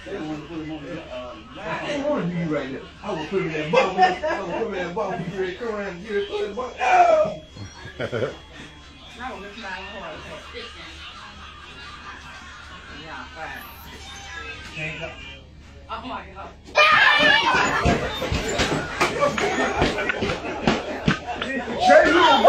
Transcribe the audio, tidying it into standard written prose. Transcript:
They want to put him on the I don't want to do you right there. I will put him in that bottle. I will put him in that bottle. You ready to come around and get it? Put it in the bottle. Oh! Now we're going to try one more. Yeah, fine. change up. Oh my God. Jay,